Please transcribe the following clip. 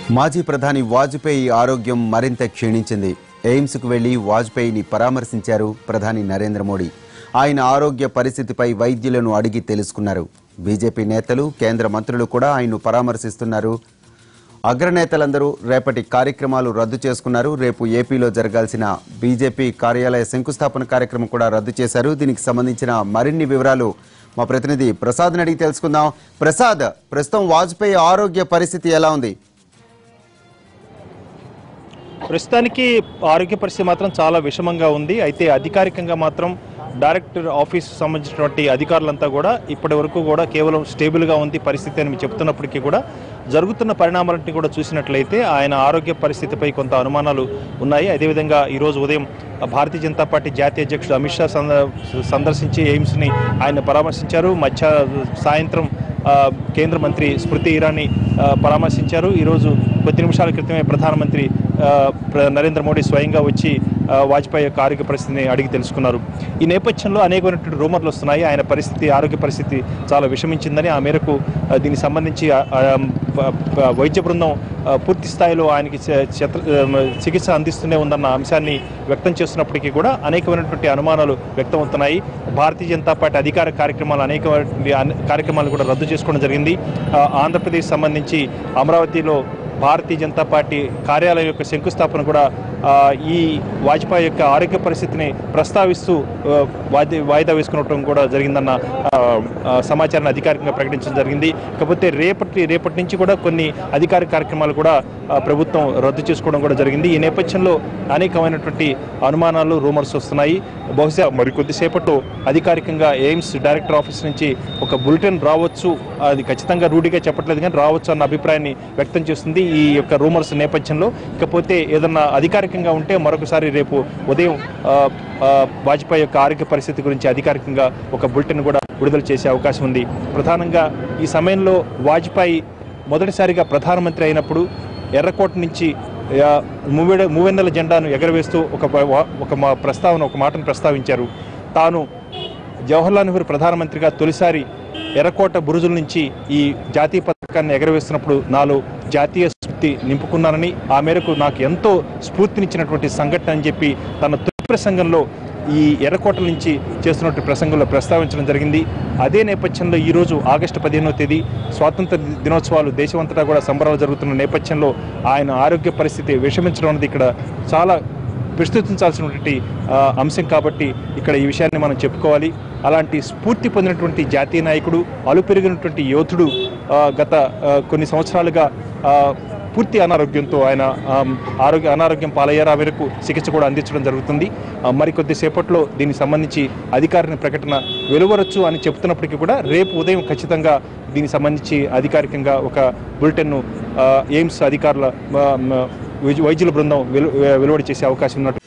మాజీ ప్రధాని వాజ్పేయి ఆరోగ్యం మరింత క్షీణించింది. ఎయిమ్స్కు వెళ్లి వాజ్పేయిని పరామర్శించారు ప్రధాని నరేంద్ర మోడీ. ఆయన ఆరోగ్య పరిస్థితిపై వైద్యులను అడిగి తెలుసుకున్నారు. బీజేపీ నేతలు, కేంద్ర మంత్రులు కూడా ఆయన్ను పరామర్శిస్తున్నారు. అగ్రనేతలందరూ రేపటి కార్యక్రమాలు రద్దు చేసుకున్నారు. రేపు ఏపీలో జరగాల్సిన బీజేపీ కార్యాలయ శంకుస్థాపన కార్యక్రమం కూడా రద్దు చేశారు. దీనికి సంబంధించిన మరిన్ని వివరాలు మా ప్రతినిధి ప్రసాద్ని అడిగి తెలుసుకుందాం. ప్రసాద్, ప్రస్తుతం వాజ్పేయి ఆరోగ్య పరిస్థితి ఎలా ఉంది? ప్రస్తుతానికి ఆరోగ్య పరిస్థితి మాత్రం చాలా విషమంగా ఉంది. అయితే అధికారికంగా మాత్రం డైరెక్టర్ ఆఫీస్ సంబంధించినటువంటి అధికారులంతా కూడా ఇప్పటి వరకు కూడా కేవలం స్టేబుల్గా ఉంది పరిస్థితి అని చెప్తున్నప్పటికీ కూడా జరుగుతున్న పరిణామాలన్నీ కూడా చూసినట్లయితే ఆయన ఆరోగ్య పరిస్థితిపై కొంత అనుమానాలు ఉన్నాయి. అదేవిధంగా ఈరోజు ఉదయం భారతీయ జనతా పార్టీ జాతీయ అధ్యక్షుడు అమిత్ షా సందర్శించి ఎయిమ్స్ని ఆయన పరామర్శించారు. సాయంత్రం కేంద్ర మంత్రి స్మృతి ఇరానీ పరామర్శించారు. ఈరోజు కొద్ది నిమిషాల క్రితమే ప్రధానమంత్రి నరేంద్ర మోడీ స్వయంగా వచ్చి వాజ్పేయి యొక్క ఆరోగ్య పరిస్థితిని అడిగి తెలుసుకున్నారు. ఈ నేపథ్యంలో అనేకమైనటువంటి రూమర్లు వస్తున్నాయి. ఆయన ఆరోగ్య పరిస్థితి చాలా విషమించిందని, ఆ మేరకు దీనికి సంబంధించి వైద్య బృందం పూర్తి స్థాయిలో ఆయనకి చికిత్స అందిస్తూనే ఉందన్న అంశాన్ని వ్యక్తం చేస్తున్నప్పటికీ కూడా అనేకమైనటువంటి అనుమానాలు వ్యక్తమవుతున్నాయి. భారతీయ జనతా పార్టీ అధికార కార్యక్రమాలు కూడా రద్దు చేసుకోవడం జరిగింది. ఆంధ్రప్రదేశ్ సంబంధించి అమరావతిలో భారతీయ జనతా పార్టీ కార్యాలయం యొక్క శంకుస్థాపన కూడా ఈ వాజ్పేయి యొక్క ఆరోగ్య పరిస్థితిని ప్రస్తావిస్తూ వాయిదా వేసుకునడం కూడా జరిగిందన్న సమాచారాన్ని అధికారికంగా ప్రకటించడం జరిగింది. కాకపోతే రేపటి నుంచి కూడా కొన్ని అధికారిక కార్యక్రమాలు కూడా ప్రభుత్వం రద్దు చేసుకోవడం కూడా జరిగింది. ఈ నేపథ్యంలో అనేకమైనటువంటి అనుమానాలు, రూమర్స్ వస్తున్నాయి. బహుశా మరికొద్దిసేపట్లో అధికారికంగా ఎయిమ్స్ డైరెక్టర్ ఆఫీస్ నుంచి ఒక బులెటిన్ రావచ్చు. అది ఖచ్చితంగా రూఢిగా చెప్పట్లేదు కానీ రావచ్చు అన్న అభిప్రాయాన్ని వ్యక్తం చేస్తుంది ఈ యొక్క రూమర్స్ నేపథ్యంలో. ఇకపోతే ఏదన్నా అధికారికంగా ఉంటే మరొకసారి రేపు ఉదయం వాజ్పేయి యొక్క ఆరోగ్య పరిస్థితి గురించి అధికారికంగా ఒక బులెటిన్ కూడా విడుదల చేసే అవకాశం ఉంది. ప్రధానంగా ఈ సమయంలో వాజ్పేయి మొదటిసారిగా ప్రధానమంత్రి అయినప్పుడు ఎర్రకోట నుంచి మూవెన్నెల జెండాను ఎగరవేస్తూ ఒక మాటను ప్రస్తావించారు. తాను జవహర్లాల్ నెహ్రూ ప్రధానమంత్రిగా తొలిసారి ఎర్రకోట బురుజుల నుంచి ఈ జాతీయ పతాకాన్ని ఎగరవేస్తున్నప్పుడు నాలో జాతీయ స్ఫూర్తి నింపుకున్నానని, ఆ మేరకు నాకు ఎంతో స్ఫూర్తినిచ్చినటువంటి సంఘటన అని చెప్పి తన తొలి ప్రసంగంలో ఈ ఎర్రకోట నుంచి చేస్తున్నటువంటి ప్రసంగంలో ప్రస్తావించడం జరిగింది. అదే నేపథ్యంలో ఈరోజు ఆగస్టు 15వ తేదీ స్వాతంత్ర దినోత్సవాలు దేశమంతటా కూడా సంబరాలు జరుగుతున్న నేపథ్యంలో ఆయన ఆరోగ్య పరిస్థితి విషమించడం అనేది ఇక్కడ చాలా ప్రస్తుతించాల్సినటువంటి అంశం కాబట్టి ఇక్కడ ఈ విషయాన్ని మనం చెప్పుకోవాలి. అలాంటి స్ఫూర్తి పొందినటువంటి జాతీయ నాయకుడు, అలుపెరిగినటువంటి యోధుడు గత కొన్ని సంవత్సరాలుగా పూర్తి అనారోగ్యంతో ఆయన అనారోగ్యం పాలయ్యారు. ఆ మేరకు చికిత్స కూడా అందించడం జరుగుతుంది. మరికొద్దిసేపట్లో దీనికి సంబంధించి అధికారిక ప్రకటన వెలువరొచ్చు అని చెప్తున్నప్పటికీ కూడా రేపు ఉదయం ఖచ్చితంగా దీనికి సంబంధించి అధికారికంగా ఒక బులెటిన్ను ఎయిమ్స్ అధికారుల వైద్యుల బృందం వెలువడి చేసే అవకాశం ఉన్నట్టు